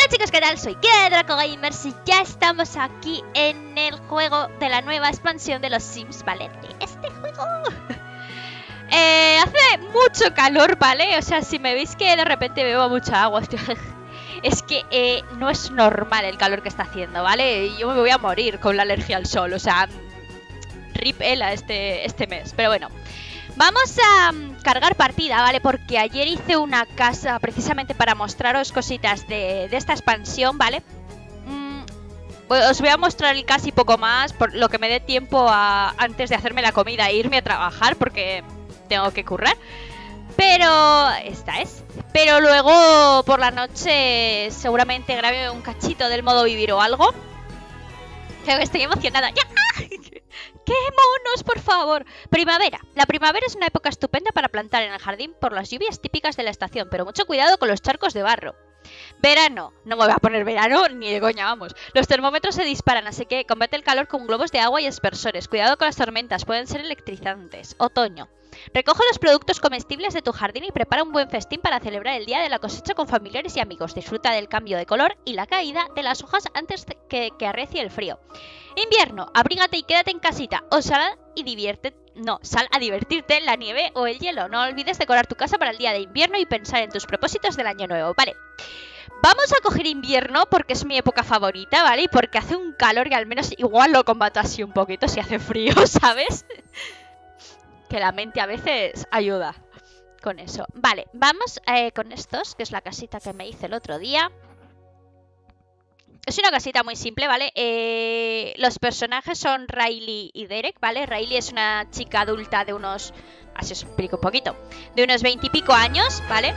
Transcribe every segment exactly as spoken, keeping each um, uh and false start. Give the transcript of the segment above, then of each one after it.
Hola chicos, ¿qué tal? Soy Kira de Draco Gamers y ya estamos aquí en el juego de la nueva expansión de los Sims, ¿vale? De este juego. eh, hace mucho calor, ¿vale? O sea, si me veis que de repente bebo mucha agua, estoy... es que eh, no es normal el calor que está haciendo, ¿vale? Yo me voy a morir con la alergia al sol, o sea, rip Ela este, este mes, pero bueno. Vamos a um, cargar partida, ¿vale? Porque ayer hice una casa precisamente para mostraros cositas de, de esta expansión, ¿vale? Mm, os voy a mostrar el casi poco más, por lo que me dé tiempo a, antes de hacerme la comida e irme a trabajar, porque tengo que currar. Pero esta es. Pero luego por la noche seguramente grabe un cachito del modo vivir o algo. Creo que estoy emocionada. ¡Ya! ¡Qué monos, por favor! Primavera. La primavera es una época estupenda para plantar en el jardín por las lluvias típicas de la estación, pero mucho cuidado con los charcos de barro. Verano. No me voy a poner verano ni de coña, vamos. Los termómetros se disparan, así que combate el calor con globos de agua y aspersores. Cuidado con las tormentas, pueden ser electrizantes. Otoño. Recoge los productos comestibles de tu jardín y prepara un buen festín para celebrar el día de la cosecha con familiares y amigos. Disfruta del cambio de color y la caída de las hojas antes de que, que arrecie el frío. Invierno, abrígate y quédate en casita o sal y divierte, no, sal a divertirte en la nieve o el hielo. No olvides decorar tu casa para el día de invierno y pensar en tus propósitos del año nuevo. Vale, vamos a coger invierno porque es mi época favorita, ¿vale? Y porque hace un calor que al menos igual lo combato así un poquito si hace frío, ¿sabes? Que la mente a veces ayuda con eso. Vale, vamos eh, con estos, que es la casita que me hice el otro día. Es una casita muy simple, ¿vale? Eh, los personajes son Riley y Derek, ¿vale? Riley es una chica adulta de unos... Así os explico un poquito. De unos veintipico años, ¿vale?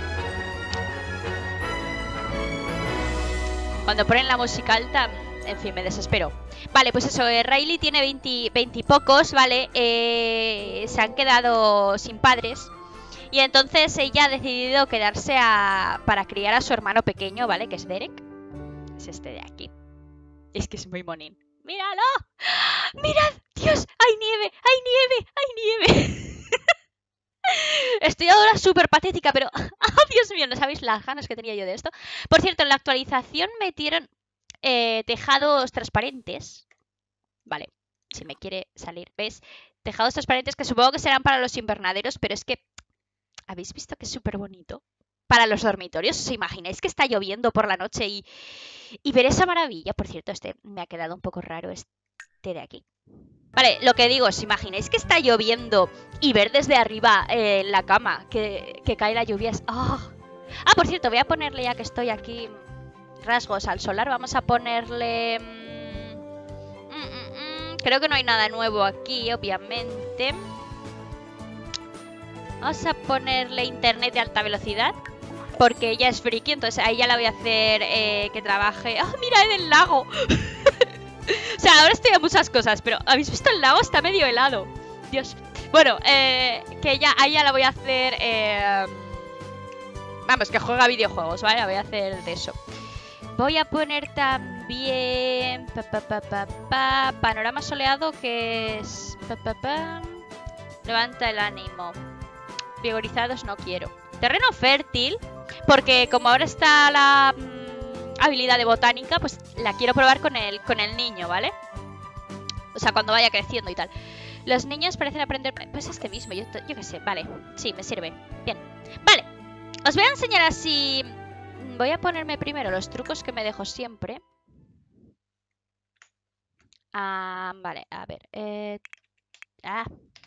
Cuando ponen la música alta, en fin, me desespero. Vale, pues eso, eh, Riley tiene veinte, veinte y pocos, ¿vale? Eh, se han quedado sin padres. Y entonces ella ha decidido quedarse a, para criar a su hermano pequeño, ¿vale? Que es Derek. Es este de aquí. Es que es muy monín. ¡Míralo! ¡Mirad! ¡Dios! ¡Hay nieve! ¡Hay nieve! ¡Hay nieve! Estoy ahora súper patética, pero... ¡Oh, Dios mío! No sabéis las ganas que tenía yo de esto. Por cierto, en la actualización metieron eh, tejados transparentes. Vale, si me quiere salir. ¿Ves? Tejados transparentes que supongo que serán para los invernaderos, pero es que... ¿Habéis visto que es súper bonito? Para los dormitorios, ¿os imagináis que está lloviendo por la noche y, y ver esa maravilla? Por cierto, este me ha quedado un poco raro, este de aquí. Vale, lo que digo, ¿os imagináis que está lloviendo y ver desde arriba eh, en la cama que, que cae la lluvia? Es... ¡Oh! Ah, por cierto, voy a ponerle, ya que estoy aquí, rasgos al solar. Vamos a ponerle... Mm, mm, mm, creo que no hay nada nuevo aquí, obviamente. Vamos a ponerle internet de alta velocidad. Porque ella es friki, entonces a ella la voy a hacer eh, que trabaje... ¡Oh, mira en el lago! O sea, ahora estoy a muchas cosas, pero ¿habéis visto el lago? Está medio helado. Dios. Bueno, eh, que ella, a ella la voy a hacer... Eh, vamos, que juega videojuegos, ¿vale? La voy a hacer de eso. Voy a poner también... Pa, pa, pa, pa, pa, panorama soleado, que es... Pa, pa, pa, levanta el ánimo. Vigorizados no quiero. Terreno fértil, porque como ahora está la mmm, habilidad de botánica, pues la quiero probar con el, con el niño, ¿vale? O sea, cuando vaya creciendo y tal. Los niños parecen aprender... Pues este mismo, yo, yo qué sé, vale. Sí, me sirve. Bien. Vale. Os voy a enseñar así... Voy a ponerme primero los trucos que me dejo siempre. Ah, vale, a ver. Eh... Ah...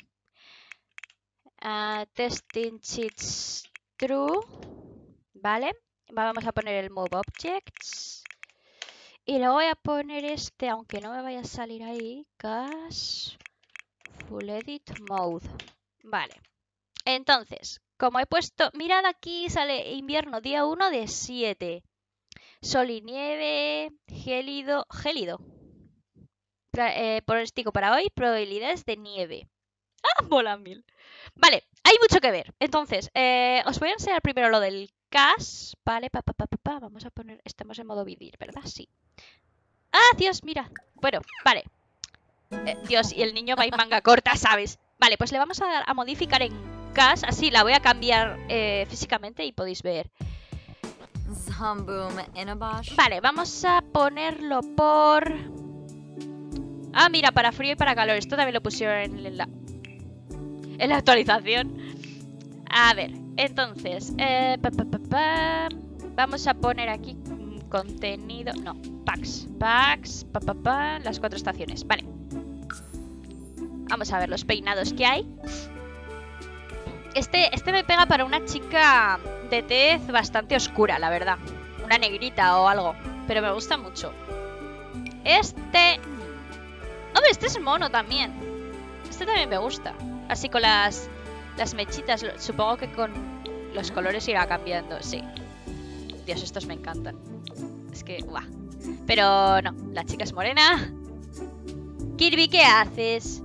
Uh, testing cheats true, vale, vamos a poner el move objects y luego voy a poner este, aunque no me vaya a salir ahí, cache full edit mode, vale. Entonces, como he puesto, mirad aquí sale invierno día uno de siete, sol y nieve, gélido, gélido, pra, eh, pronóstico para hoy, probabilidades de nieve. ¡Ah, mola mil! Vale, hay mucho que ver. Entonces, eh, os voy a enseñar primero lo del cache. Vale, pa, pa, pa, pa, pa. Vamos a poner... Estamos en modo vivir, ¿verdad? Sí. ¡Ah, Dios! Mira. Bueno, vale. Eh, Dios, y el niño va en manga corta, ¿sabes? Vale, pues le vamos a dar a modificar en cache. Así la voy a cambiar eh, físicamente y podéis ver. Vale, vamos a ponerlo por... Ah, mira, para frío y para calor. Esto también lo pusieron en la, en la actualización. A ver, entonces eh, pa, pa, pa, pa. Vamos a poner aquí contenido... No, packs. Packs, pa, pa, pa, las cuatro estaciones. Vale. Vamos a ver los peinados que hay. Este, este me pega para una chica de tez bastante oscura, la verdad. Una negrita o algo. Pero me gusta mucho. Este... Hombre, este es mono también. Este también me gusta. Así con las, las mechitas. Supongo que con los colores irá cambiando. Sí. Dios, estos me encantan. Es que, guau. Pero no, la chica es morena. Kirby, ¿qué haces?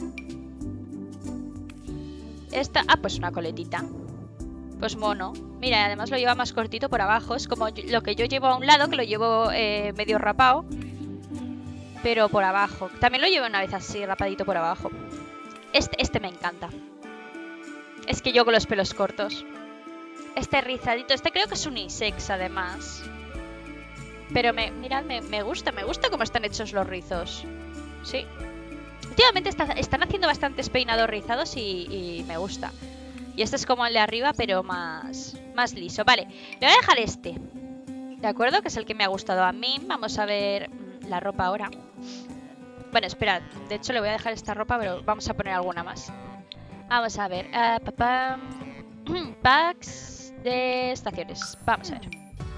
Esta... Ah, pues una coletita. Pues mono. Mira, además lo lleva más cortito por abajo. Es como lo que yo llevo a un lado, que lo llevo eh, medio rapado. Pero por abajo. También lo llevo una vez así, rapadito por abajo. Este, este me encanta. Es que yo con los pelos cortos. Este rizadito. Este creo que es unisex, además. Pero me, mirad, me, me gusta. Me gusta cómo están hechos los rizos. Sí. Últimamente está, están haciendo bastantes peinados rizados y, y me gusta. Y este es como el de arriba, pero más, más liso. Vale, le voy a dejar este. ¿De acuerdo? Que es el que me ha gustado a mí. Vamos a ver la ropa ahora. Bueno, esperad. De hecho, le voy a dejar esta ropa, pero vamos a poner alguna más. Vamos a ver. Uh, papá. Packs de estaciones. Vamos a ver.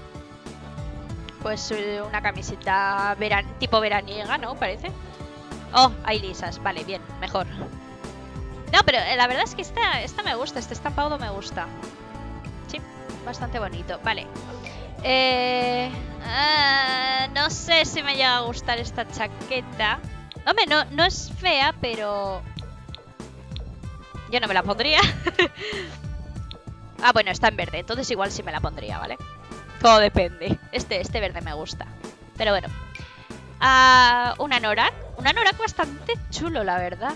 Pues una camiseta veran tipo veraniega, ¿no? Parece. Oh, hay lisas. Vale, bien. Mejor. No, pero la verdad es que esta, esta me gusta. Este estampado me gusta. Sí, bastante bonito. Vale. Eh, uh, no sé si me llega a gustar esta chaqueta. Hombre, no, no es fea, pero... Yo no me la pondría. Ah, bueno, está en verde. Entonces igual sí me la pondría, ¿vale? Todo depende. Este, este verde me gusta. Pero bueno. Uh, un anorak. Un anorak bastante chulo, la verdad.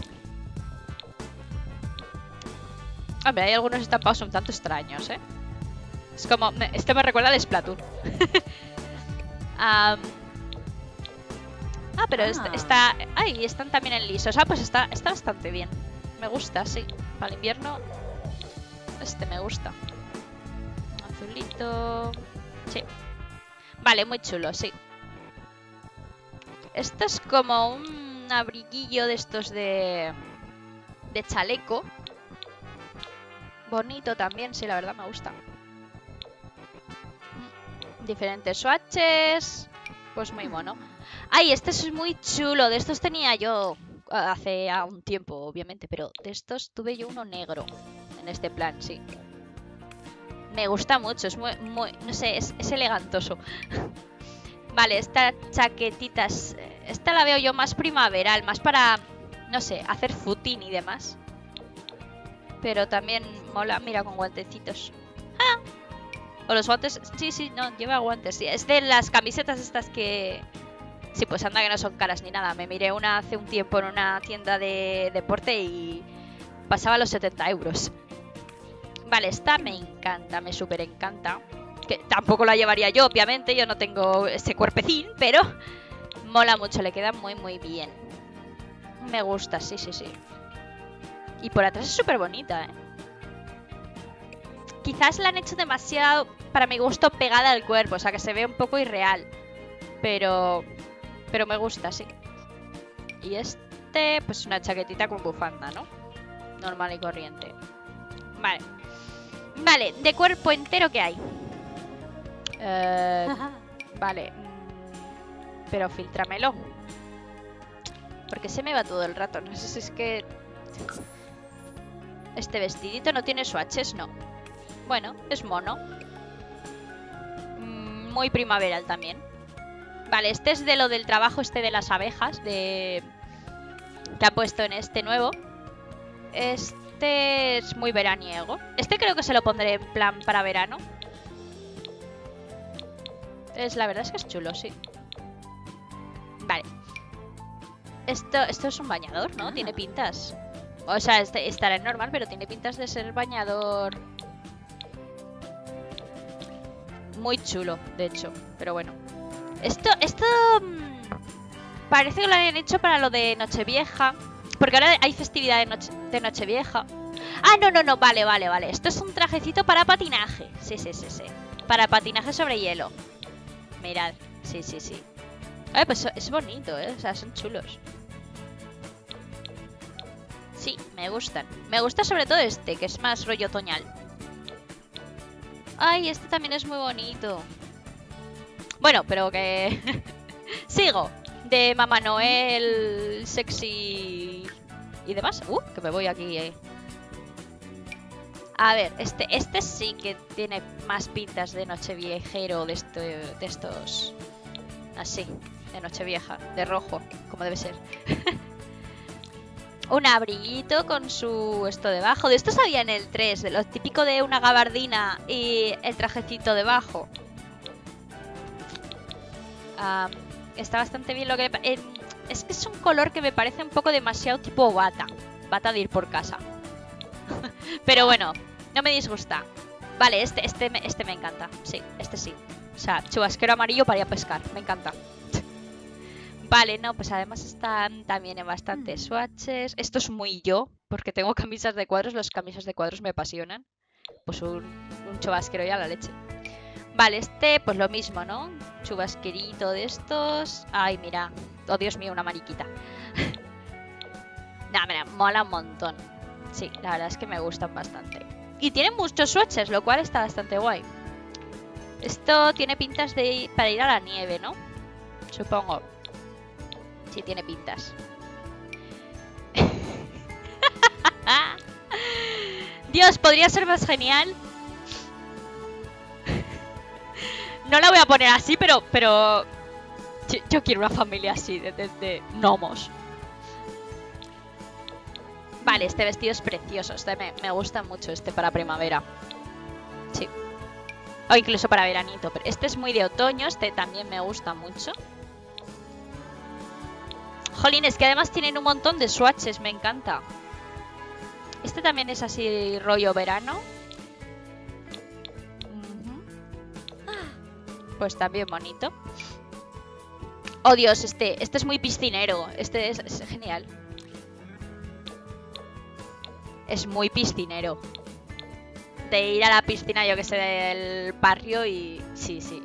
Hombre, hay algunos estampados un tanto extraños, ¿eh? Es como... Este me recuerda a Splatoon. um, ah, pero ah. Está, está... Ay, están también en lisos. Ah, pues está, está bastante bien. Me gusta, sí. Para el invierno... Este me gusta. Azulito... Sí. Vale, muy chulo, sí. Esto es como un abriguillo de estos de... De chaleco. Bonito también, sí, la verdad me gusta. Diferentes swatches. Pues muy mono. Ay, este es muy chulo. De estos tenía yo hace un tiempo, obviamente. Pero de estos tuve yo uno negro. En este plan, sí. Me gusta mucho. Es muy, muy no sé, es, es elegantoso. Vale, esta chaquetita es, esta la veo yo más primaveral. Más para, no sé, hacer footing y demás. Pero también mola, mira, con guantecitos. ¡Ah! O los guantes, sí, sí, no, lleva guantes. Sí, es de las camisetas estas que... Sí, pues anda que no son caras ni nada. Me miré una hace un tiempo en una tienda de deporte y pasaba los setenta euros. Vale, esta me encanta, me súper encanta. Que tampoco la llevaría yo, obviamente, yo no tengo ese cuerpecín, pero mola mucho, le queda muy, muy bien. Me gusta, sí, sí, sí. Y por atrás es súper bonita, ¿eh? Quizás la han hecho demasiado, para mi gusto, pegada al cuerpo. O sea, que se ve un poco irreal. Pero... Pero me gusta, sí. Y este, pues una chaquetita con bufanda, ¿no? Normal y corriente. Vale. Vale, de cuerpo entero, ¿qué hay? Eh, vale. Pero filtramelo. Porque se me va todo el rato. No sé si es que... Este vestidito no tiene swatches, no. Bueno, es mono. Mm, muy primaveral también. Vale, este es de lo del trabajo este de las abejas. De... Que ha puesto en este nuevo. Este es muy veraniego. Este creo que se lo pondré en plan para verano. Es, la verdad es que es chulo, sí. Vale. Esto, esto es un bañador, ¿no? Tiene pintas. O sea, este, estará en normal, pero tiene pintas de ser bañador muy chulo, de hecho. Pero bueno. Esto, esto mmm, parece que lo habían hecho para lo de Nochevieja. Porque ahora hay festividad de, noche, de Nochevieja. Ah, no, no, no, vale, vale, vale. Esto es un trajecito para patinaje. Sí, sí, sí, sí. Para patinaje sobre hielo. Mirad, sí, sí, sí. Ay, pues es bonito, ¿eh? O sea, son chulos. Sí, me gustan. Me gusta sobre todo este, que es más rollo otoñal. Ay, este también es muy bonito. Bueno, pero que... Sigo. De Mamá Noel, sexy y demás. Uh, que me voy aquí, eh. A ver, este, este sí que tiene más pintas de nocheviejero, de, esto, de estos... Así, de nochevieja, de rojo, como debe ser. Un abriguito con su esto debajo. De esto sabía en el tres, de lo típico de una gabardina y el trajecito debajo. Um, está bastante bien lo que... Eh, es que es un color que me parece un poco demasiado tipo bata. Bata de ir por casa. Pero bueno, no me disgusta. Vale, este, este, este me encanta. Sí, este sí. O sea, chubasquero amarillo para ir a pescar. Me encanta. Vale, no, pues además están también en bastantes swatches. Esto es muy yo, porque tengo camisas de cuadros. Los camisas de cuadros me apasionan. Pues un, un chubasquero y a la leche. Vale, este, pues lo mismo, ¿no? Chubasquerito de estos. Ay, mira. Oh, Dios mío, una mariquita. Nah, mira, mola un montón. Sí, la verdad es que me gustan bastante. Y tienen muchos swatches, lo cual está bastante guay. Esto tiene pintas de ir, para ir a la nieve, ¿no? Supongo. Sí, tiene pintas. Dios, podría ser más genial. No la voy a poner así, pero... pero yo, yo quiero una familia así, de, de, de gnomos. Vale, este vestido es precioso. Este me, me gusta mucho, este para primavera. Sí. O incluso para veranito. Pero este es muy de otoño. Este también me gusta mucho. Jolín, es que además tienen un montón de swatches. Me encanta. Este también es así rollo verano. Pues también bonito. Oh Dios, este, este es muy piscinero. Este es, es genial. Es muy piscinero. De ir a la piscina, yo que sé, del barrio y... Sí, sí.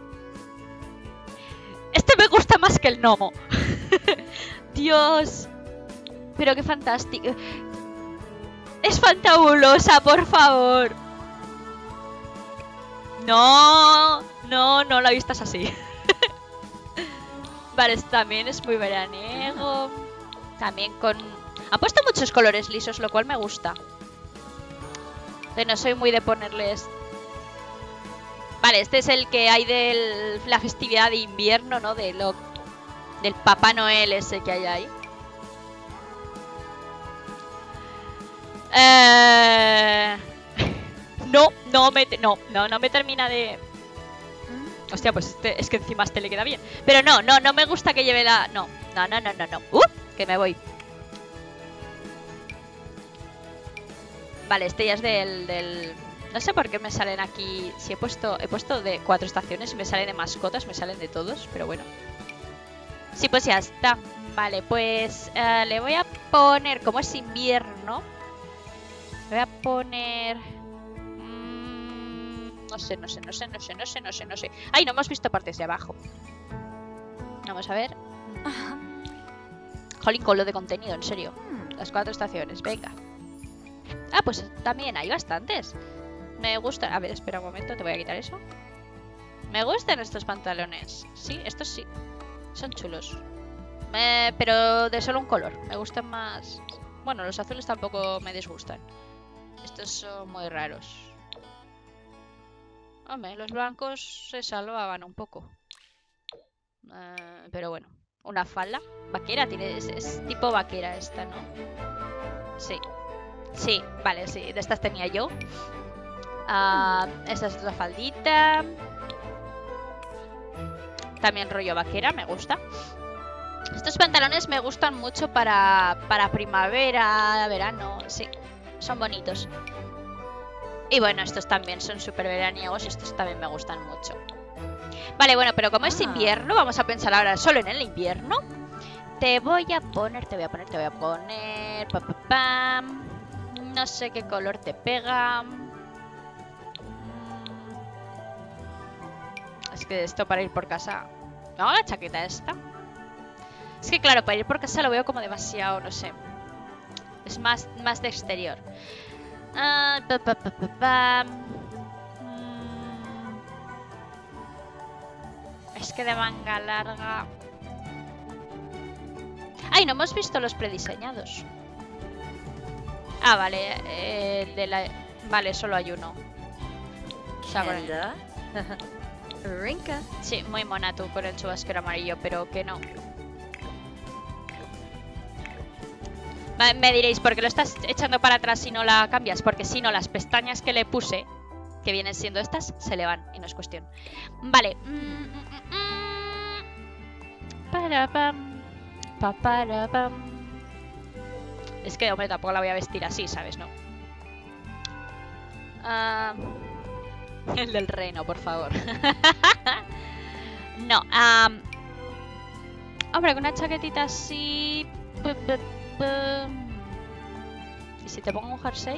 Este me gusta más que el gnomo. Dios. Pero qué fantástico. Es fantabulosa, por favor. No, no, no la vistas así. Vale, este también es muy veraniego. También con... Han puesto muchos colores lisos, lo cual me gusta. Pero no soy muy de ponerles... Vale, este es el que hay de la festividad de invierno, ¿no? De lo... Del Papá Noel ese que hay ahí. Eh... No, no me... No, no, no me termina de... Hostia, pues este, es que encima este le queda bien. Pero no, no, no me gusta que lleve la... No, no, no, no, no, no. ¡Uh! Que me voy. Vale, este ya es del, del... No sé por qué me salen aquí... Si he puesto he puesto de cuatro estaciones y me salen de mascotas, me salen de todos, pero bueno. Sí, pues ya está. Vale, pues uh, le voy a poner... Como es invierno, le voy a poner... Mmm, no sé, no sé, no sé, no sé, no sé, no sé, no sé. Ay, no hemos visto partes de abajo. Vamos a ver. Jolín, con lo de contenido, en serio. Las cuatro estaciones, venga. Ah, pues también hay bastantes. Me gustan... A ver, espera un momento, te voy a quitar eso. Me gustan estos pantalones. Sí, estos sí. Son chulos. Me... Pero de solo un color. Me gustan más... Bueno, los azules tampoco me disgustan. Estos son muy raros. Hombre, los blancos se salvaban un poco. Uh, pero bueno. Una falda. Vaquera, tiene... es, es tipo vaquera esta, ¿no? Sí. Sí, vale, sí, de estas tenía yo. Uh, esta es la faldita. También rollo vaquera, me gusta. Estos pantalones me gustan mucho para, para primavera, verano, sí, son bonitos. Y bueno, estos también son súper veraniegos y estos también me gustan mucho. Vale, bueno, pero como es invierno, vamos a pensar ahora solo en el invierno. Te voy a poner, te voy a poner, te voy a poner... Pa, pa, pam. No sé qué color te pega. Es que esto para ir por casa... No, la chaqueta esta. Es que claro, para ir por casa lo veo como demasiado, no sé. Es más, más de exterior. Ah, pa, pa, pa, pa, pa. Mm. Es que de manga larga... ¡Ay, no hemos visto los prediseñados! Ah, vale. Eh, el de la... Vale, solo hay uno. O sea, con el... Rinka. Sí, muy mona tú con el chubasquero amarillo, pero que no. Me diréis, ¿por qué lo estás echando para atrás si no la cambias? Porque si no, las pestañas que le puse, que vienen siendo estas, se le van y no es cuestión. Vale. Para pam. Pa, para pam. Es que, hombre, tampoco la voy a vestir así, ¿sabes? ¿No? Uh, el del reino, por favor. No. Um, hombre, con una chaquetita así... ¿Y si te pongo un jersey?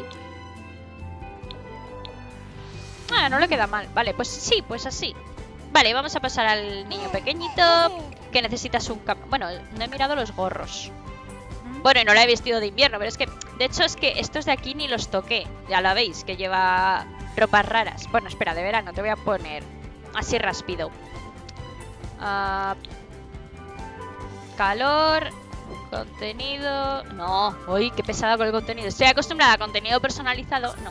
Ah, no le queda mal. Vale, pues sí, pues así. Vale, vamos a pasar al niño pequeñito. Que necesitas un cambio. Bueno, no he mirado los gorros. Bueno, y no la he vestido de invierno, pero es que... De hecho, es que estos de aquí ni los toqué. Ya lo veis, que lleva ropas raras. Bueno, espera, de verano te voy a poner así rápido. Uh, calor... Contenido... No, uy, qué pesada con el contenido. Estoy acostumbrada a contenido personalizado. No.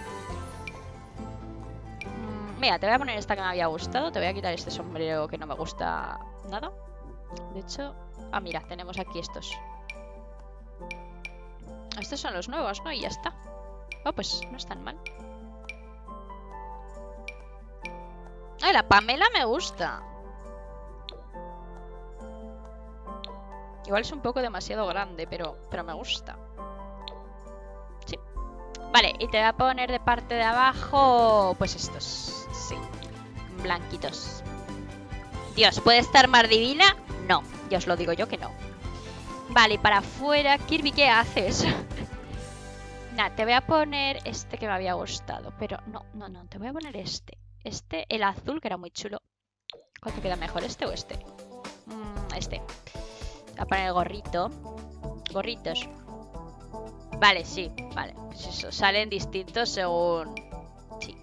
Mm, mira, te voy a poner esta que me había gustado. Te voy a quitar este sombrero que no me gusta nada. De hecho... Ah, mira, tenemos aquí estos. Estos son los nuevos, ¿no? Y ya está. Oh, pues no están mal. Ay, la Pamela me gusta. Igual es un poco demasiado grande, pero, pero me gusta. Sí. Vale, y te voy a poner de parte de abajo... Pues estos. Sí. Blanquitos. Dios, ¿puede estar más divina? No, ya os lo digo yo que no. Vale, y para afuera... Kirby, ¿qué haces? Nah, te voy a poner este que me había gustado. Pero no, no, no, te voy a poner este. Este, el azul, que era muy chulo. ¿Cuál te queda mejor, este o este? Mm, este. Voy a poner el gorrito. Gorritos. Vale, sí, vale. Pues eso, salen distintos según... Sí.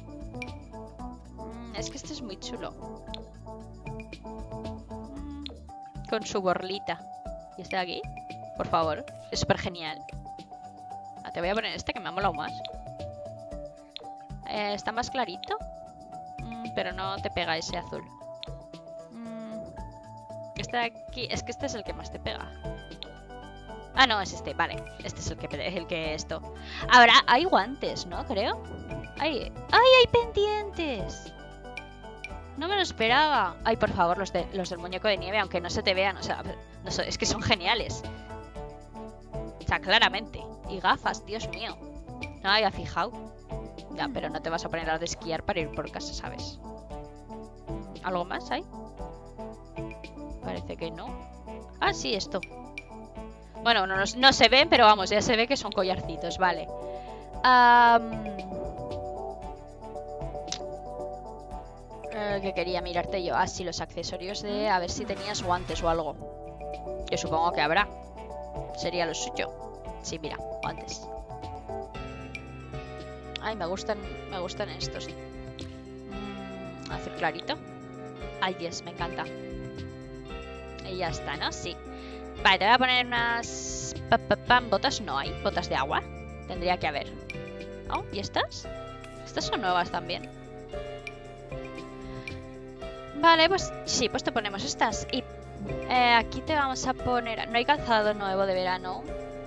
Mm, es que este es muy chulo. Mm, con su borlita. ¿Y este de aquí? Por favor. Es súper genial. Ah, te voy a poner este que me ha molado más. Eh, está más clarito. Mm, pero no te pega ese azul. Este de aquí, es que este es el que más te pega. Ah, no, es este, vale. Este es el que, el que esto. Ahora, hay guantes, ¿no? Creo. Ay, ¡ay, hay pendientes! No me lo esperaba. Ay, por favor, los, de, los del muñeco de nieve, aunque no se te vean, o sea, no sé, es que son geniales. O sea, claramente. Y gafas, Dios mío. No me había fijado. Ya, pero no te vas a poner a de esquiar para ir por casa, ¿sabes? ¿Algo más hay? Parece que no. Ah, sí, esto. Bueno, no, no se ven, pero vamos, ya se ve que son collarcitos, vale. Um... Eh, que quería mirarte yo. Ah, sí, los accesorios de... A ver si tenías guantes o algo. Yo supongo que habrá. Sería lo suyo. Sí, mira, guantes. Ay, me gustan, me gustan estos. Mm, azul clarito. Ay, Dios, me encanta. Y ya está, ¿no? Sí. Vale, te voy a poner unas... Pa, pa, pam, botas no hay. Botas de agua. Tendría que haber. ¿Oh? ¿Y estas? Estas son nuevas también. Vale, pues sí, pues te ponemos estas. Y eh, aquí te vamos a poner... No hay calzado nuevo de verano.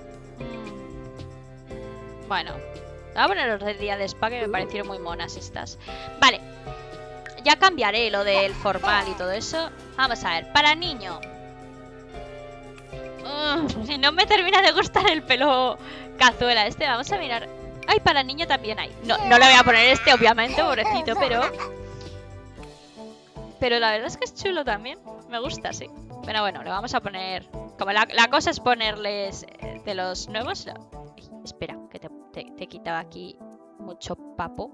Mm. Bueno. Te voy a poner los del día de spa, que me parecieron muy monas estas. Vale. Ya cambiaré lo del formal y todo eso. Vamos a ver, para niño. Uh, no me termina de gustar el pelo cazuela este. Vamos a mirar Ay, para niño también hay. No, no le voy a poner este, obviamente, pobrecito, pero... Pero la verdad es que es chulo también. Me gusta, sí. Pero bueno, le vamos a poner... Como la, la cosa es ponerles eh, de los nuevos... Ay, espera, que te, te, te he quitado aquí mucho papo.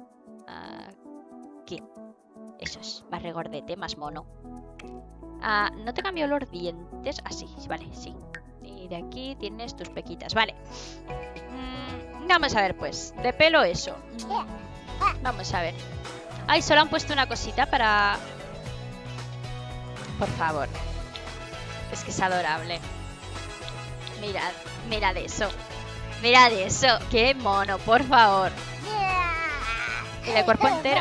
Aquí. Eso es, más regordete, más mono. Ah, no te cambio los dientes. Ah, sí, vale, sí. Y de aquí tienes tus pequitas, vale. Mm, vamos a ver, pues. De pelo eso. Mm, vamos a ver. Ay, solo han puesto una cosita para... Por favor. Es que es adorable. Mirad, mirad eso. Mirad eso. Qué mono, por favor. Y de cuerpo entero.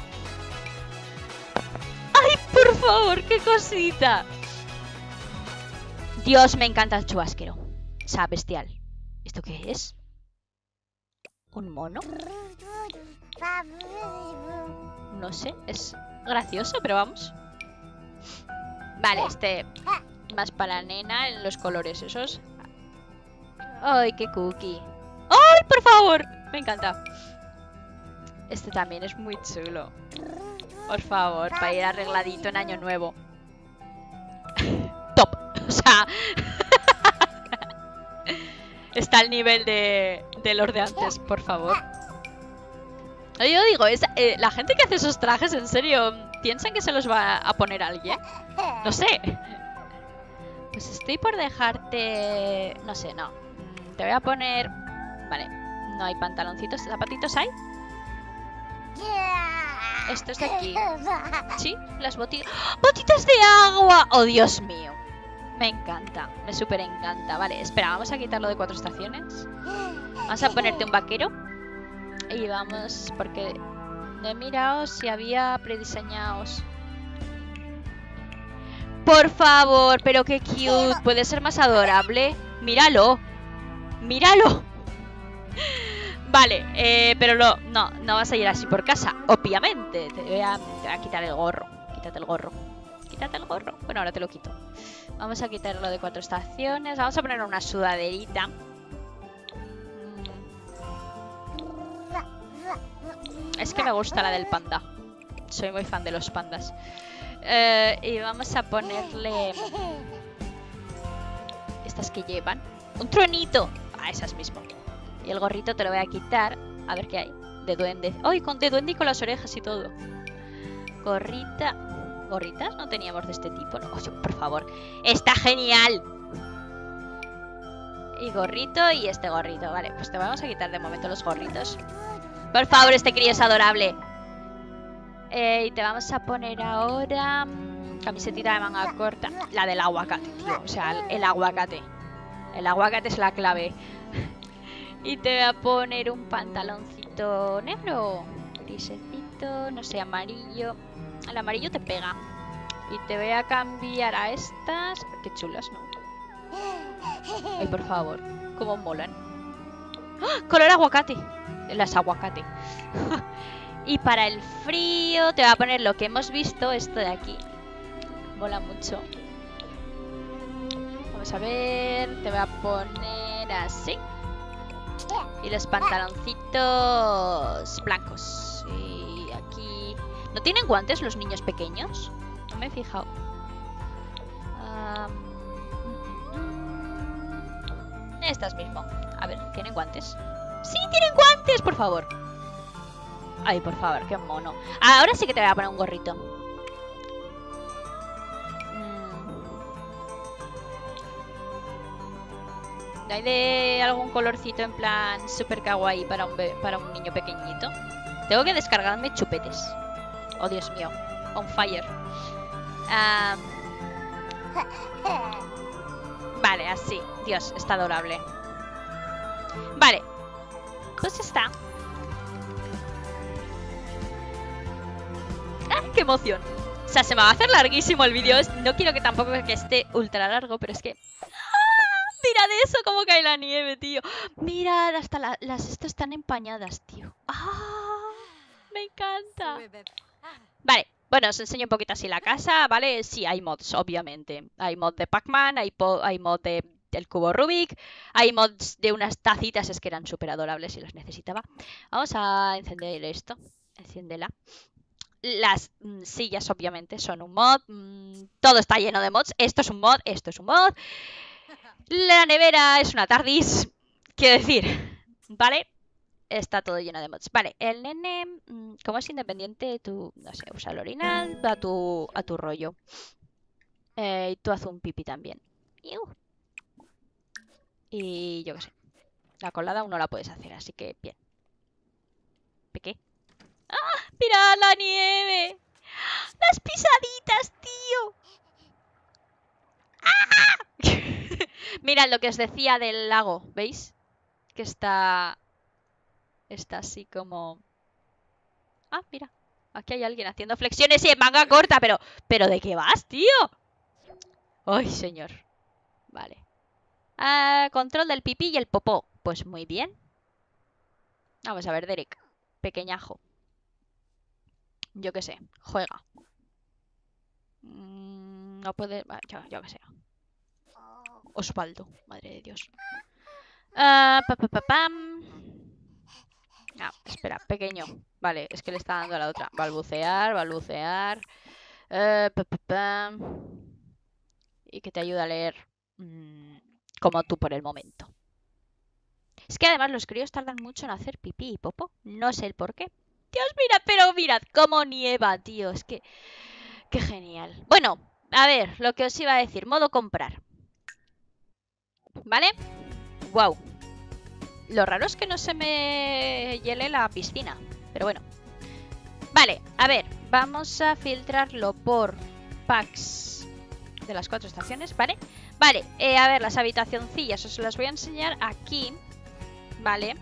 ¡Ay, por favor! ¡Qué cosita! Dios, me encanta el chubasquero. O sea, bestial. ¿Esto qué es? ¿Un mono? No sé, es gracioso, pero vamos. Vale, este... Más para la nena en los colores esos. ¡Ay, qué cookie! ¡Ay, por favor! Me encanta. Este también es muy chulo. Por favor, para ir arregladito en Año Nuevo. Top. O sea... Está al nivel de, de los de antes, por favor. Yo digo, es, eh, la gente que hace esos trajes, en serio, ¿piensan que se los va a poner alguien? No sé. Pues estoy por dejarte... No sé, no. Te voy a poner... Vale, no hay pantaloncitos. ¿Zapatitos hay? Estos de aquí. Sí, las botitas. ¡Botitas de agua! ¡Oh, Dios mío! Me encanta, me súper encanta. Vale, espera, vamos a quitarlo de cuatro estaciones. Vamos a ponerte un vaquero. Y vamos, porque no he mirado si había prediseñados. Por favor, pero qué cute. ¿Puede ser más adorable? Míralo. Míralo. Vale, eh, pero no, no, no vas a ir así por casa. Obviamente, te voy a, te voy a quitar el gorro. Quítate el gorro. Quítate el gorro. Bueno, ahora te lo quito. Vamos a quitarlo de cuatro estaciones. Vamos a poner una sudaderita. Es que me gusta la del panda. Soy muy fan de los pandas. Eh, y vamos a ponerle... Estas que llevan. ¡Un tronito! Ah, esas mismo. Y el gorrito te lo voy a quitar. A ver qué hay. De duende. ¡Ay! Con de duende y con las orejas y todo. Gorrita. ¿Gorritas? No teníamos de este tipo, ¿no? Oye, por favor. ¡Está genial! Y gorrito y este gorrito. Vale, pues te vamos a quitar de momento los gorritos. Por favor, este crío es adorable. Eh, y te vamos a poner ahora... Mmm, camisetita de manga corta. La del aguacate, tío. O sea, el, el aguacate. El aguacate es la clave. Y te voy a poner un pantaloncito negro. Grisecito, no sé, amarillo. El amarillo te pega. Y te voy a cambiar a estas. Qué chulas, ¿no? Ay, por favor. Cómo molan. ¡Oh! Color aguacate. Las aguacate. Y para el frío te voy a poner lo que hemos visto. Esto de aquí. Mola mucho. Vamos a ver. Te voy a poner así. Y los pantaloncitos blancos. Y aquí... ¿No tienen guantes los niños pequeños? No me he fijado. Um... Estas mismo. A ver, ¿tienen guantes? ¡Sí, tienen guantes! Por favor. Ay, por favor, qué mono. Ahora sí que te voy a poner un gorrito. ¿Hay de algún colorcito en plan super kawaii para un, para un niño pequeñito? Tengo que descargarme chupetes. Oh, Dios mío. On fire. Um... Vale, así. Dios, está adorable. Vale. Pues está. ¡Ah, qué emoción! O sea, se me va a hacer larguísimo el vídeo. No quiero que tampoco que esté ultra largo, pero es que... Mirad eso, cómo cae la nieve, tío. Mirad, hasta la, las estas están empañadas, tío. ¡Ah! Me encanta. Vale, bueno, os enseño un poquito así la casa, ¿vale? Sí, hay mods, obviamente. Hay mod de Pac-Man, hay, hay mod de el cubo Rubik. Hay mods de unas tacitas, es que eran súper adorables y las necesitaba. Vamos a encender esto. Enciéndela. Las mm, sillas obviamente son un mod. Mm, todo está lleno de mods. Esto es un mod, esto es un mod. La nevera es una TARDIS. Quiero decir, ¿vale? Está todo lleno de mods. Vale, el nene, mm, como es independiente, tú, no sé, usa el orinal, va a tu, a tu rollo. Eh, y tú haz un pipí también. Iu. Y yo qué sé. La colada aún no la puedes hacer, así que bien. ¿Qué? ¡Ah! ¡Mira la nieve! ¡Las pisaditas, tío! ¡Ah! Mirad lo que os decía del lago, ¿veis? Que está... Está así como... Ah, mira. Aquí hay alguien haciendo flexiones y en manga corta, pero... ¿Pero de qué vas, tío? ¡Ay, señor! Vale. Ah, control del pipí y el popó. Pues muy bien. Vamos a ver, Derek. Pequeñajo. Yo qué sé. Juega. Mm, no puede... Yo, yo qué sé. Osvaldo. Madre de Dios. Ah, pa, pa, pa, pam. Ah, espera, pequeño. Vale, es que le está dando a la otra. Balbucear, balbucear. Uh, pa, pa, pa. Y que te ayuda a leer mmm, como tú por el momento. Es que además los críos tardan mucho en hacer pipí y popo. No sé el por qué. Dios, mira, pero mirad cómo nieva, tío. Es que... Qué genial. Bueno, a ver, lo que os iba a decir. Modo comprar. ¿Vale? Wow. Lo raro es que no se me hiele la piscina. Pero bueno. Vale, a ver. Vamos a filtrarlo por packs de las cuatro estaciones, ¿vale? Vale, eh, a ver, las habitacioncillas os las voy a enseñar aquí. Vale.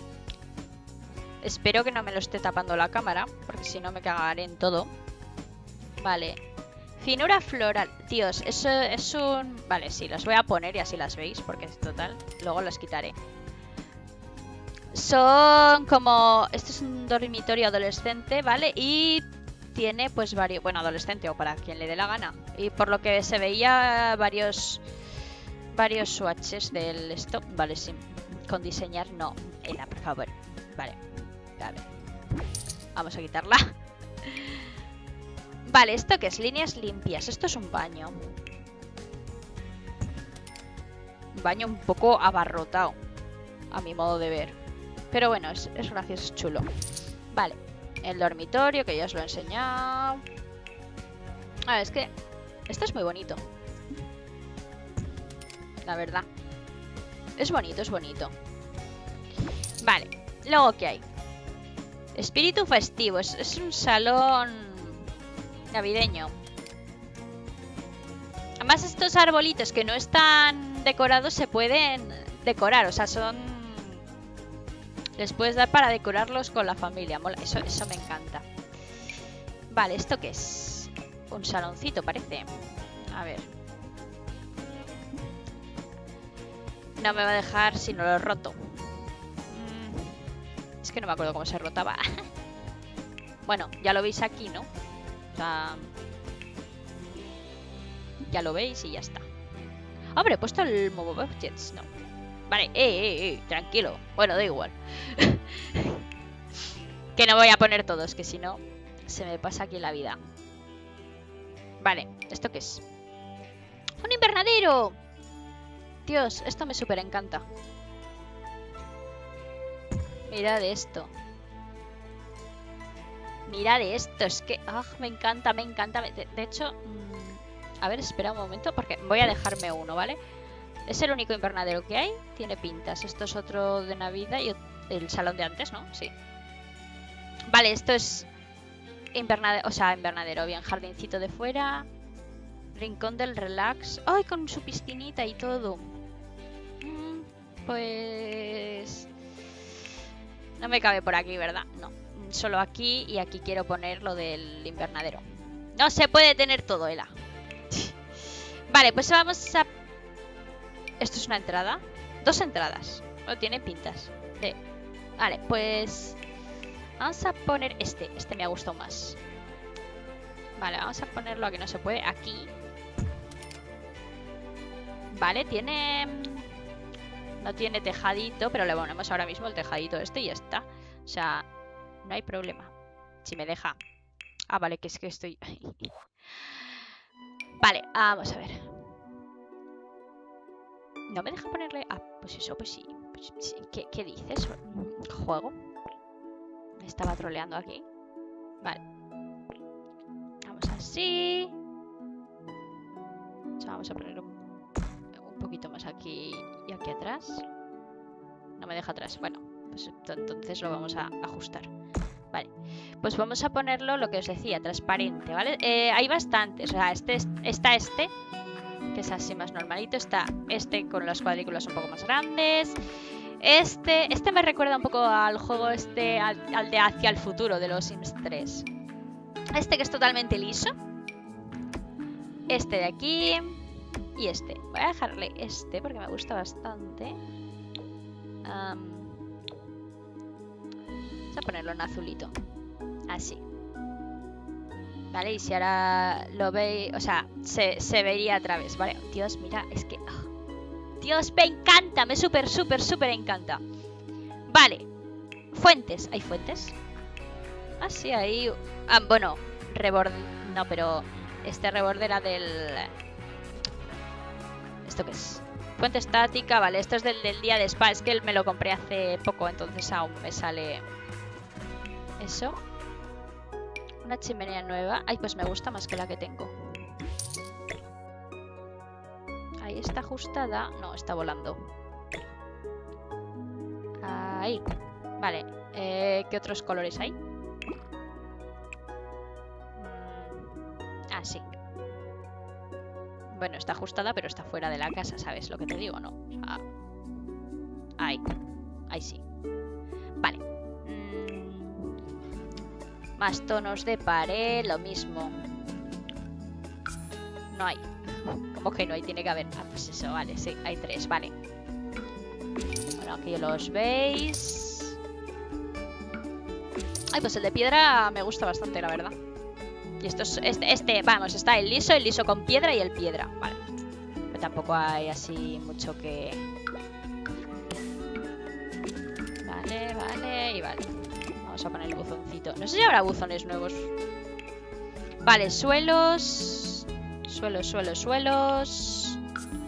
Espero que no me lo esté tapando la cámara, porque si no me cagaré en todo. Vale. Finura floral. Dios, eso es un... Vale, sí, las voy a poner y así las veis, porque es total. Luego las quitaré. Son como... Esto es un dormitorio adolescente, ¿vale? Y tiene pues varios... Bueno, adolescente o para quien le dé la gana. Y por lo que se veía varios... Varios swatches del esto. Vale, sí. Con diseñar no. Ela, por favor. Vale. Vale. Vamos a quitarla. Vale, ¿esto qué es? Líneas limpias. Esto es un baño. Un baño un poco abarrotado. A mi modo de ver. Pero bueno, es, es gracioso, es chulo. Vale. El dormitorio, que ya os lo he enseñado. A ver, es que... Esto es muy bonito. La verdad. Es bonito, es bonito. Vale. Luego, ¿qué hay? Espíritu festivo. Es, es un salón navideño. Además, estos arbolitos que no están decorados se pueden decorar. O sea, son... Les puedes dar para decorarlos con la familia. Mola. Eso, eso me encanta. Vale, ¿esto qué es? Un saloncito, parece. A ver. No me va a dejar si no lo he roto. Mm, es que no me acuerdo cómo se rotaba. Bueno, ya lo veis aquí, ¿no? O sea... Ya lo veis y ya está. Hombre, he puesto el Move Objects, no. Vale, eh, eh, eh, tranquilo. Bueno, da igual. Que no voy a poner todos, que si no se me pasa aquí la vida. Vale, ¿esto qué es? ¡Un invernadero! Dios, esto me súper encanta. Mirad esto. Mirad esto, es que... ¡Ah! Me encanta, me encanta. De, de hecho... Mmm, a ver, espera un momento, porque voy a dejarme uno, ¿vale? Es el único invernadero que hay. Tiene pintas. Esto es otro de Navidad y el salón de antes, ¿no? Sí. Vale, esto es invernadero, o sea, invernadero, bien, jardincito de fuera. Rincón del relax. ¡Ay, con su piscinita y todo! Mm, pues... No me cabe por aquí, ¿verdad? No. Solo aquí y aquí quiero poner lo del invernadero. No se puede tener todo, Ela. Vale, pues vamos a... Esto es una entrada. Dos entradas. No tiene pintas de... Vale, pues... Vamos a poner este. Este me ha gustado más. Vale, vamos a ponerlo aquí no se puede. Aquí. Vale, tiene... No tiene tejadito, pero le ponemos ahora mismo el tejadito este y ya está. O sea, no hay problema. Si me deja. Ah, vale, que es que estoy... Vale, vamos a ver. ¿No me deja ponerle...? Ah, pues eso, pues sí. Pues sí. ¿Qué, ¿Qué dices? ¿Juego? Me estaba troleando aquí. Vale. Vamos así. O sea, vamos a ponerlo un poquito más aquí y aquí atrás. No me deja atrás. Bueno, pues entonces lo vamos a ajustar. Vale, pues vamos a ponerlo, lo que os decía, transparente, ¿vale? Eh, hay bastantes, o sea, este, está este, que es así más normalito. Está este con las cuadrículas un poco más grandes. Este, este me recuerda un poco al juego este, al, al de Hacia el Futuro, de los Sims tres. Este que es totalmente liso. Este de aquí. Y este. Voy a dejarle este porque me gusta bastante. Um, Vamos a ponerlo en azulito. Así. Vale, y si ahora lo veis... O sea, se, se vería a través, ¿vale? Dios, mira, es que... Oh, Dios, me encanta. Me súper, súper, súper encanta. Vale. Fuentes. ¿Hay fuentes? Ah, sí, ahí... Ah, bueno, reborde... No, pero... Este reborde era del... ¿Esto qué es? Fuente estática, vale, esto es del, del día de spa. Es que me lo compré hace poco, entonces aún me sale eso. Una chimenea nueva. Ay, pues me gusta más que la que tengo. Ahí está ajustada. No, está volando. Ahí. Vale, eh, ¿qué otros colores hay? Ah, sí. Bueno, está ajustada, pero está fuera de la casa, ¿sabes lo que te digo, no? O sea, ahí. Ahí sí. Vale. Mm. Más tonos de pared, lo mismo. No hay. ¿Cómo que no hay? Tiene que haber. Ah, pues eso, vale, sí, hay tres, vale. Bueno, aquí los veis. Ay, pues el de piedra me gusta bastante, la verdad. Y esto es, este, este, vamos, está el liso, el liso con piedra y el piedra. Vale. Pero tampoco hay así mucho que... Vale, vale y vale. Vamos a poner el buzoncito. No sé si habrá buzones nuevos. Vale, suelos. Suelos, suelos, suelos.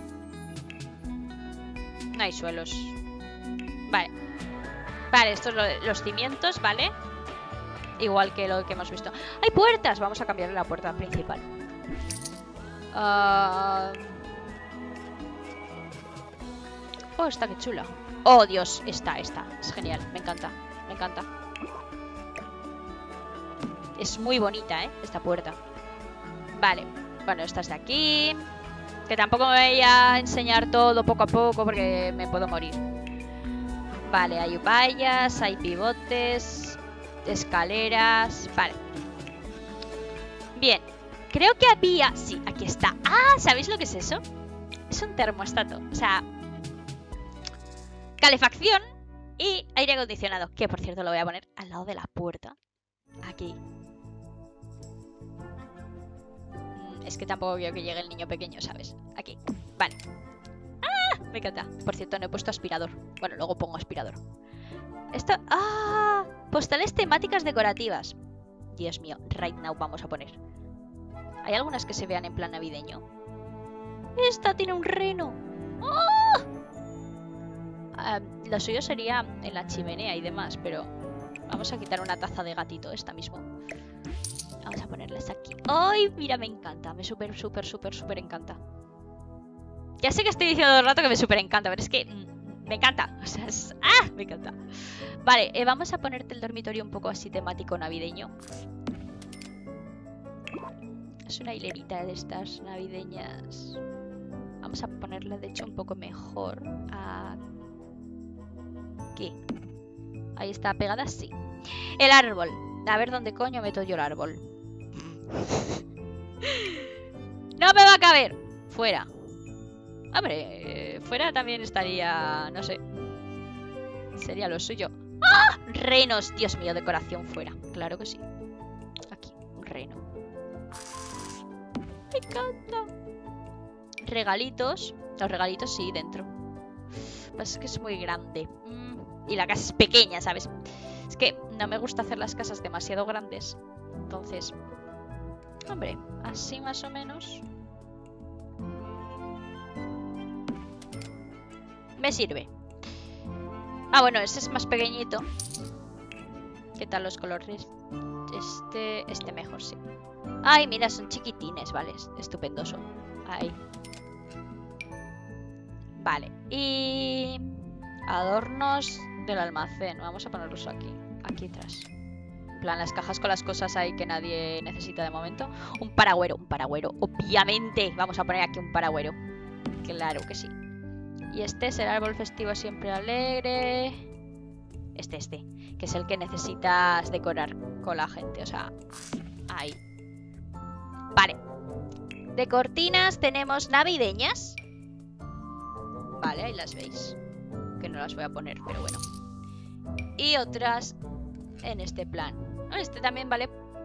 No hay suelos. Vale. Vale, estos son los cimientos, ¿vale? Igual que lo que hemos visto. ¡Hay puertas! Vamos a cambiarle la puerta principal. Uh... Oh, está que chula. Oh, Dios. Está, está. Es genial. Me encanta. Me encanta. Es muy bonita, ¿eh? Esta puerta. Vale. Bueno, esta es de aquí. Que tampoco me voy a enseñar todo poco a poco porque me puedo morir. Vale, hay vallas, hay pivotes... Escaleras, vale. Bien, creo que había... Sí, aquí está. Ah, ¿sabéis lo que es eso? Es un termostato, o sea, calefacción y aire acondicionado. Que por cierto lo voy a poner al lado de la puerta. Aquí. Es que tampoco quiero que llegue el niño pequeño, ¿sabes? Aquí, vale. ¡Ah! Me encanta. Por cierto, no he puesto aspirador. Bueno, luego pongo aspirador. Esto... ¡Ah! Postales temáticas decorativas. Dios mío, right now vamos a poner. Hay algunas que se vean en plan navideño. Esta tiene un reno. ¡Oh! Uh, lo suyo sería en la chimenea y demás, pero vamos a quitar una taza de gatito esta mismo. Vamos a ponerlas aquí. ¡Ay! Mira, me encanta. Me súper, súper, súper, súper encanta. Ya sé que estoy diciendo todo el rato que me súper encanta, pero es que... Me encanta, o sea, es... ¡Ah! Me encanta. Vale, eh, vamos a ponerte el dormitorio un poco así temático navideño. Es una hilerita de estas navideñas. Vamos a ponerla de hecho un poco mejor. Aquí. Ahí está pegada, sí. El árbol. A ver dónde coño meto yo el árbol. No me va a caber. Fuera. Hombre, eh, fuera también estaría, no sé, sería lo suyo. ¡Ah! Renos, Dios mío, decoración fuera. Claro que sí. Aquí, un reno. Me encanta. regalitos. Los regalitos sí, dentro. Pues es que es muy grande. Mm, y la casa es pequeña, ¿sabes? Es que no me gusta hacer las casas demasiado grandes. Entonces, hombre, así más o menos me sirve. Ah, bueno, este es más pequeñito. ¿Qué tal los colores? Este, este mejor, sí. Ay, mira, son chiquitines, vale, estupendoso. Ahí. Vale, y adornos del almacén. Vamos a ponerlos aquí, aquí atrás. En plan, las cajas con las cosas ahí que nadie necesita de momento. Un paragüero, un paragüero, obviamente. Vamos a poner aquí un paragüero. Claro que sí. Y este es el árbol festivo siempre alegre. Este, este, que es el que necesitas decorar con la gente, o sea, ahí. Vale. De cortinas tenemos navideñas. Vale, ahí las veis. Que no las voy a poner, pero bueno. Y otras en este plan. Este también vale.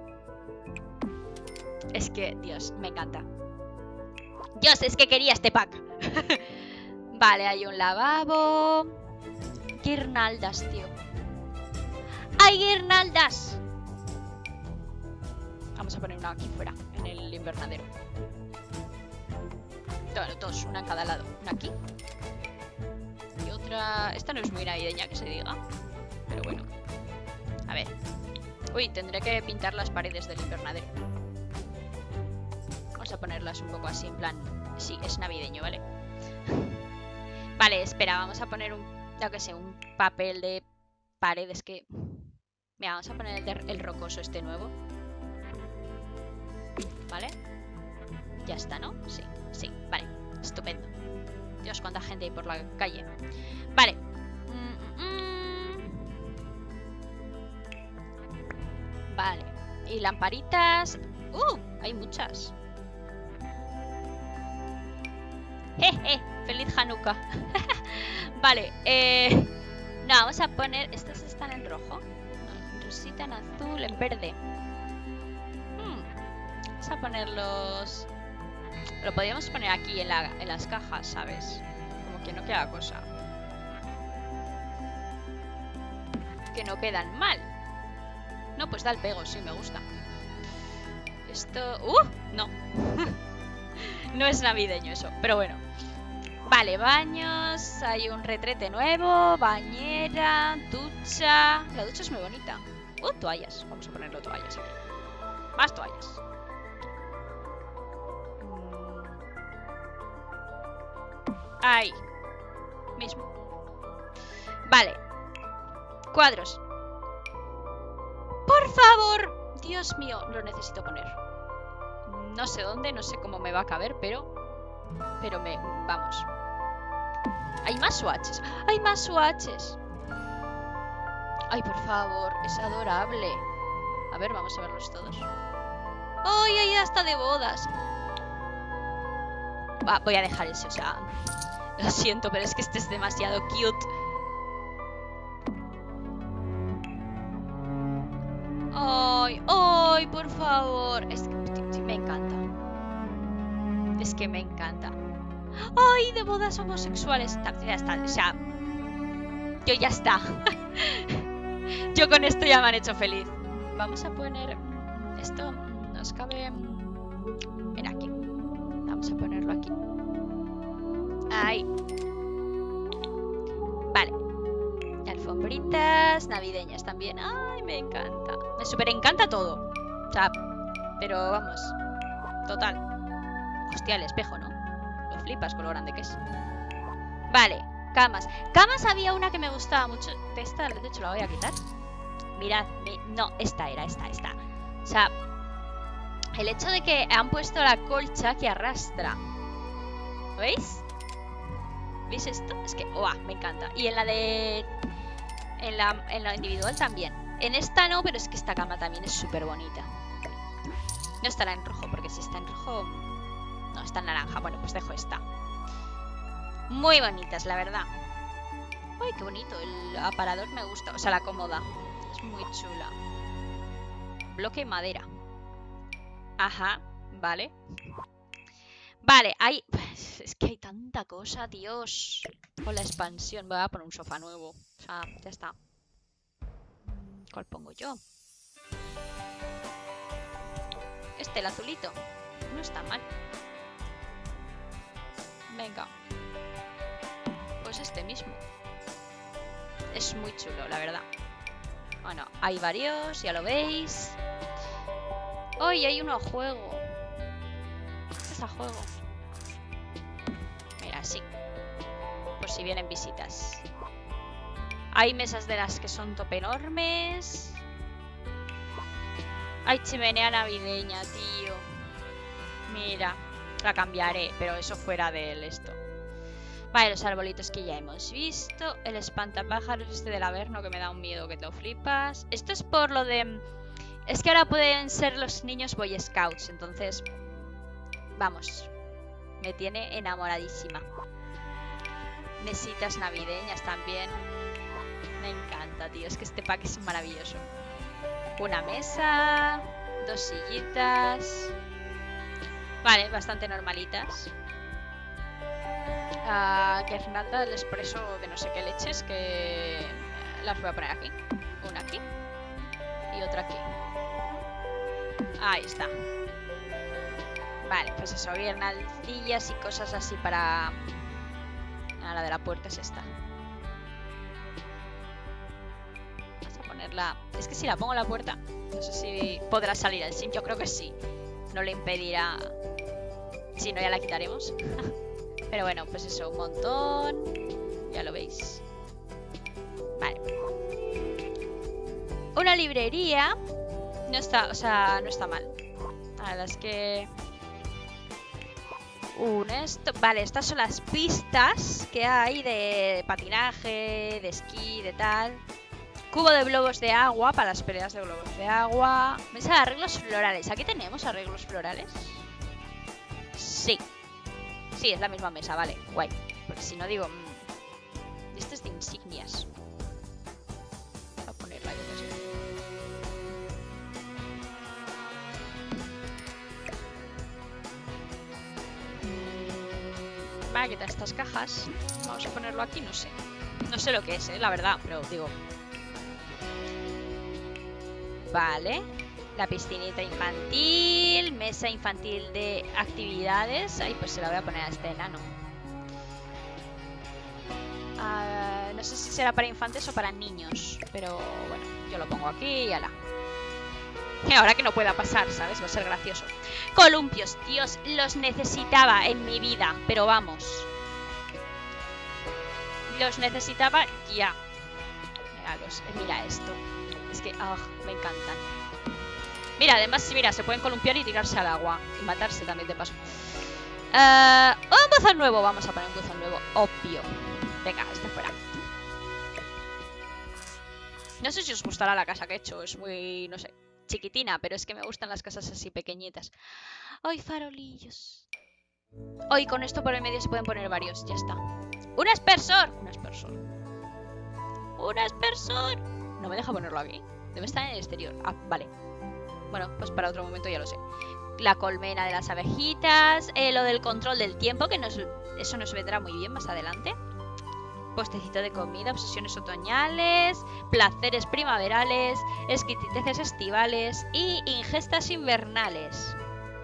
Es que, Dios, me encanta. Dios, es que quería este pack. Vale, hay un lavabo. Guirnaldas, tío. ¡Hay guirnaldas! Vamos a poner una aquí fuera, en el invernadero. Bueno, dos, una en cada lado. Una aquí. Y otra... Esta no es muy navideña, que se diga. Pero bueno. A ver. Uy, tendré que pintar las paredes del invernadero. Vamos a ponerlas un poco así, en plan... Sí, es navideño, ¿vale? Vale, espera, vamos a poner un... Yo que sé, un papel de paredes que... Mira, vamos a poner el, de, el rocoso este nuevo. ¿Vale? Ya está, ¿no? Sí, sí, vale. Estupendo. Dios, cuánta gente hay por la calle. Vale. Mm, mm. Vale. Y lamparitas. ¡Uh! Hay muchas. Jeje. Feliz Hanukkah. Vale. Eh... No, vamos a poner... ¿Estas están en rojo? No, en rosita, en azul, en verde. Hmm. Vamos a ponerlos... Lo podríamos poner aquí en, la, en las cajas, ¿sabes? Como que no queda cosa. Que no quedan mal. No, pues da el pego, sí, me gusta. Esto... ¡Uh! No. No es navideño eso, pero bueno. Vale, baños. Hay un retrete nuevo. Bañera, ducha. La ducha es muy bonita. Uh, toallas. Vamos a ponerlo toallas aquí. Más toallas. Ahí. Mismo. Vale. Cuadros. Por favor. Dios mío, lo necesito poner. No sé dónde, no sé cómo me va a caber, pero... Pero me... Vamos. Hay más swatches. Hay más swatches. Ay, por favor. Es adorable. A ver, vamos a verlos todos. ¡Ay, ay, hasta de bodas! Va, voy a dejar ese, o sea... Lo siento, pero es que este es demasiado cute. ¡Ay, ay, por favor! Es que me encanta. Es que me encanta. ¡Ay, de bodas homosexuales! Ya está, o sea... Yo ya está. Yo con esto ya me han hecho feliz. Vamos a poner... Esto nos cabe... Mira, aquí. Vamos a ponerlo aquí. Ahí. Vale. Alfombritas navideñas también. ¡Ay, me encanta! Me súper encanta todo. O sea, pero vamos. Total. Hostia, el espejo, ¿no? Lo flipas con lo grande que es. Vale, camas. Camas había una que me gustaba mucho. De esta, de hecho, la voy a quitar. Mirad, me... no, esta era, esta, esta. O sea, el hecho de que han puesto la colcha que arrastra. ¿Veis? ¿Veis esto? Es que, ¡guau! Me encanta. Y en la de... En la, en la individual también. En esta no, pero es que esta cama también es súper bonita. No estará en rojo, porque si está en rojo... No, está en naranja. Bueno, pues dejo esta. Muy bonitas, la verdad. Uy, qué bonito. El aparador me gusta. O sea, la cómoda. Es muy chula. Bloque madera. Ajá, vale. Vale, hay... Es que hay tanta cosa, Dios. Con la expansión. Voy a poner un sofá nuevo. O sea, ya está. ¿Cuál pongo yo? Este, el azulito. No está mal. Venga. Pues este mismo. Es muy chulo, la verdad. Bueno, hay varios, ya lo veis. ¡Hoy hay uno a juego! ¿Qué es a juego? Mira, sí. Por si vienen visitas. Hay mesas de las que son tope enormes. Hay chimenea navideña, tío. Mira, la cambiaré, pero eso fuera del esto. Vale, los arbolitos que ya hemos visto. El espantapájaros este del Averno que me da un miedo que te flipas. Esto es por lo de... Es que ahora pueden ser los niños Boy Scouts, entonces... Vamos. Me tiene enamoradísima. Mesitas navideñas también. Me encanta, tío. Es que este pack es maravilloso. Una mesa. Dos sillitas. Vale, bastante normalitas. Uh, que es nada el expreso de no sé qué leches. Que las voy a poner aquí. Una aquí. Y otra aquí. Ahí está. Vale, pues eso. Guirnaldillas y cosas así para... Ah, la de la puerta es esta. Vamos a ponerla... Es que si la pongo en la puerta, no sé si podrá salir el sim. Yo creo que sí. No le impedirá... Si no, ya la quitaremos. Pero bueno, pues eso, un montón. Ya lo veis. Vale. Una librería. No está, o sea, no está mal. La verdad es que... Un esto... Vale, estas son las pistas que hay de patinaje, de esquí, de tal. Cubo de globos de agua para las peleas de globos de agua. Mesa de arreglos florales. ¿Aquí tenemos arreglos florales? Sí. Sí, es la misma mesa, vale. Guay. Porque si no digo... Mmm, este es de insignias. Voy a ponerla yo que sé. Vale, quitar estas cajas. Vamos a ponerlo aquí, no sé. No sé lo que es, eh, la verdad, pero digo... Vale. La piscinita infantil. Mesa infantil de actividades. Ahí pues se la voy a poner a este enano. Uh, no sé si será para infantes o para niños. Pero bueno, yo lo pongo aquí y ala. Y ahora que no pueda pasar, ¿sabes? Va a ser gracioso. Columpios, Dios, los necesitaba en mi vida. Pero vamos. Los necesitaba ya. Míralos, mira esto. Es que, ah, oh, me encantan. Mira, además, mira, se pueden columpiar y tirarse al agua. Y matarse también, de paso. Uh, un buzón nuevo. Vamos a poner un buzón nuevo, obvio. Venga, este fuera. No sé si os gustará la casa que he hecho. Es muy, no sé, chiquitina. Pero es que me gustan las casas así pequeñitas. ¡Ay, farolillos! Hoy con esto por el medio se pueden poner varios. Ya está. ¡Un aspersor! Un aspersor. ¡Un aspersor! No me deja ponerlo aquí. Debe estar en el exterior. Ah, vale. Bueno, pues para otro momento ya lo sé. La colmena de las abejitas. Eh, lo del control del tiempo, que nos, eso nos vendrá muy bien más adelante. Postecito de comida, obsesiones otoñales, placeres primaverales, exquisiteces estivales y ingestas invernales.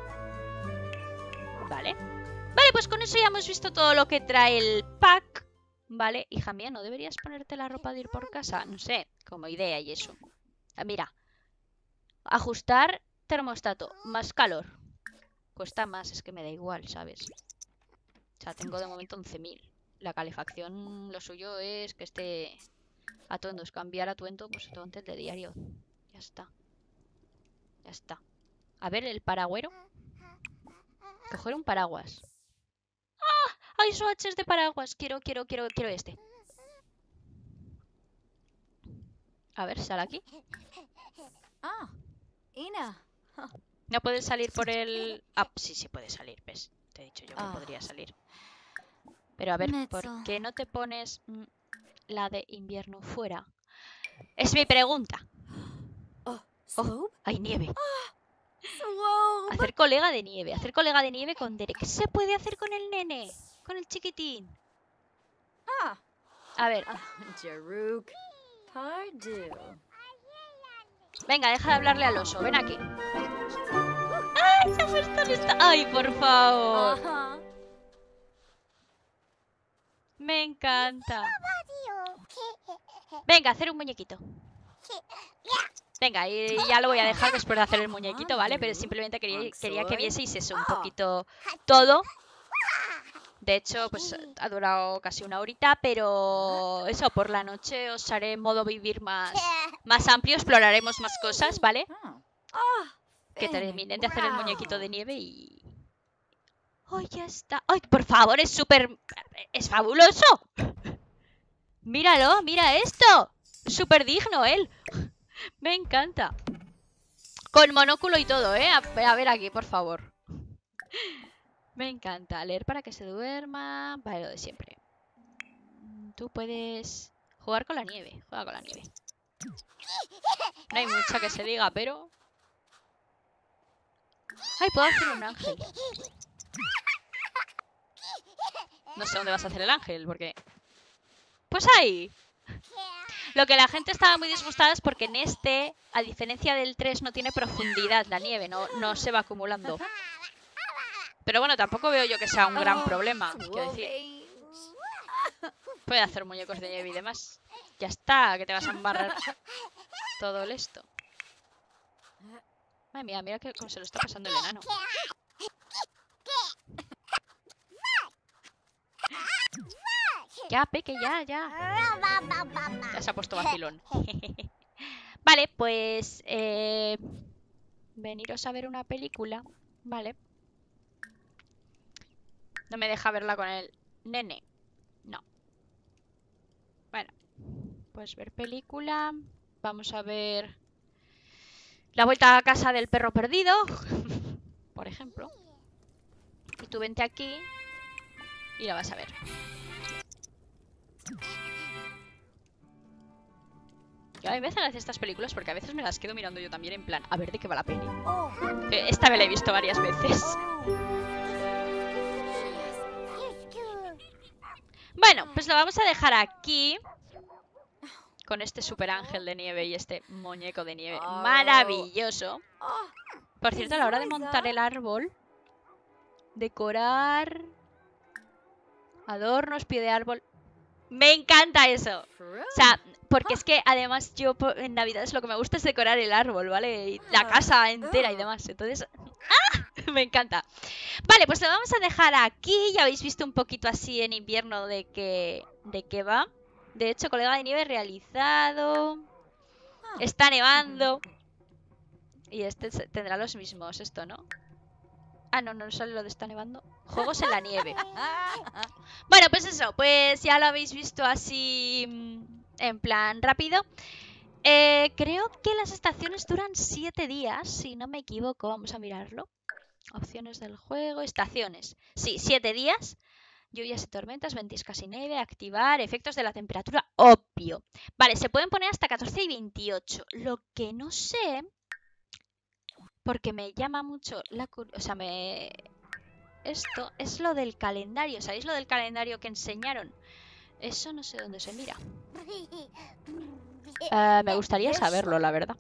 Vale. Vale, pues con eso ya hemos visto todo lo que trae el pack. Vale, hija mía, ¿no deberías ponerte la ropa de ir por casa? No sé, como idea y eso. Ah, mira. Ajustar termostato, más calor. Cuesta más, es que me da igual, ¿sabes? O sea, tengo de momento once mil. La calefacción, lo suyo es que esté atuendos. Cambiar atuendo, pues atuendo de diario. Ya está. Ya está. A ver, el paragüero. Coger un paraguas. ¡Ah! Hay swatches de paraguas. Quiero, quiero, quiero, quiero este. A ver, sal aquí. Ah, Ina. No puedes salir por el... Ah, sí, sí puede salir, ¿ves? Te he dicho yo que Ah. podría salir. Pero a ver, ¿por Mezzo. qué no te pones mm, la de invierno fuera? Es mi pregunta. Oh, Oh, Slope? hay nieve. Swoop. Hacer colega de nieve. Hacer colega de nieve con Derek. ¿Qué se puede hacer con el nene? Con el chiquitín. Ah. A ver. Uh, Jaruk. Pardue. Venga, deja de hablarle al oso. Ven aquí. ¡Ay, se ha puesto listo! ¡Ay, por favor! Uh-huh. Me encanta. Venga, hacer un muñequito. Venga, y ya lo voy a dejar después de hacer el muñequito, ¿vale? Pero simplemente quería, quería que vieseis eso, un poquito todo. De hecho, pues ha durado casi una horita, pero eso, por la noche os haré modo vivir más, más amplio, exploraremos más cosas, ¿vale? Oh. Que terminen de hacer el muñequito de nieve y... ¡Ay, ya está! ¡Ay, por favor! Es súper... ¡Es fabuloso! ¡Míralo! ¡Mira esto! ¡Súper digno él! Me encanta. Con monóculo y todo, ¿eh? A, a ver aquí, por favor. Me encanta. Leer para que se duerma. Vale, lo de siempre. Tú puedes jugar con la nieve. Juega con la nieve. No hay mucha que se diga, pero... ¡Ay, puedo hacer un ángel! No sé dónde vas a hacer el ángel, porque... ¡Pues ahí! Lo que la gente estaba muy disgustada es porque en este, a diferencia del tres, no tiene profundidad la nieve, no, no se va acumulando. Pero bueno, tampoco veo yo que sea un gran problema. Quiero decir, puede hacer muñecos de nieve y demás. Ya está, que te vas a embarrar todo el esto. Madre mía, mira que cómo se lo está pasando el enano. Ya, Peque, ya, ya. Ya se ha puesto vacilón. Vale, pues... Eh, veniros a ver una película. Vale. No me deja verla con el nene. No. Bueno. Pues ver película. Vamos a ver... La vuelta a casa del perro perdido. Por ejemplo. Y tú vente aquí. Y la vas a ver. Yo a mí me hacen gracia estas películas porque a veces me las quedo mirando yo también en plan, a ver de qué va la peli. Esta me la he visto varias veces. Bueno, pues lo vamos a dejar aquí. Con este super ángel de nieve y este muñeco de nieve maravilloso. Por cierto, a la hora de montar el árbol, decorar, adornos, pie de árbol... Me encanta eso. O sea, porque es que además yo en Navidad es lo que me gusta es decorar el árbol, ¿vale? Y la casa entera y demás. Entonces, ¡ah! Me encanta. Vale, pues lo vamos a dejar aquí. Ya habéis visto un poquito así en invierno de qué de qué va. De hecho, colega de nieve realizado. Está nevando. Y este tendrá los mismos, esto, ¿no? Ah, no, no sale lo de está nevando. Juegos en la nieve. Bueno, pues eso, pues ya lo habéis visto así en plan rápido. Eh, creo que las estaciones duran siete días, si no me equivoco. Vamos a mirarlo. Opciones del juego, estaciones. Sí, siete días. Lluvias y tormentas, ventiscas y nieve, activar, efectos de la temperatura, obvio. Vale, se pueden poner hasta catorce y veintiocho. Lo que no sé... Porque me llama mucho la curiosidad, o sea, me... Esto es lo del calendario, ¿sabéis lo del calendario que enseñaron? Eso no sé dónde se mira. Uh, me gustaría saberlo, la verdad.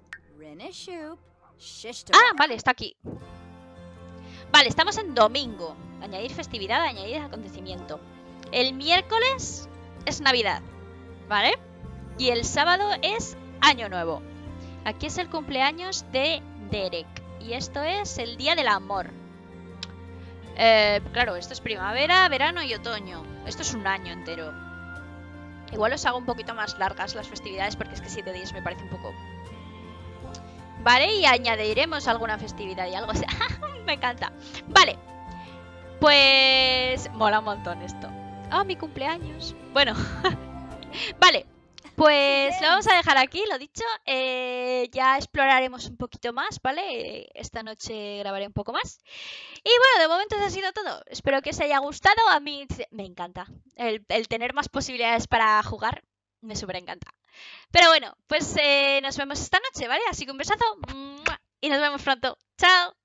Ah, vale, está aquí. Vale, estamos en domingo. Añadir festividad, añadir acontecimiento. El miércoles es Navidad, ¿vale? Y el sábado es Año Nuevo. Aquí es el cumpleaños de Derek. Y esto es el Día del Amor. Eh, claro, esto es primavera, verano y otoño. Esto es un año entero. Igual os hago un poquito más largas las festividades porque es que siete días me parece un poco... Vale, y añadiremos alguna festividad y algo. Me encanta. Vale. Pues... mola un montón esto. Ah, oh, mi cumpleaños. Bueno. Vale. Pues lo vamos a dejar aquí, lo dicho. Eh, ya exploraremos un poquito más, ¿vale? Esta noche grabaré un poco más. Y bueno, de momento eso ha sido todo. Espero que os haya gustado. A mí me encanta. El, el tener más posibilidades para jugar me súper encanta. Pero bueno, pues eh, nos vemos esta noche, ¿vale? Así que un besazo. ¡Mua! y nos vemos pronto. ¡Chao!